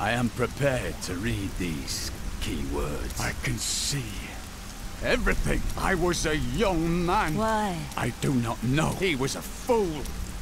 I am prepared to read these keywords. I can see everything. I was a young man. Why? I do not know. He was a fool.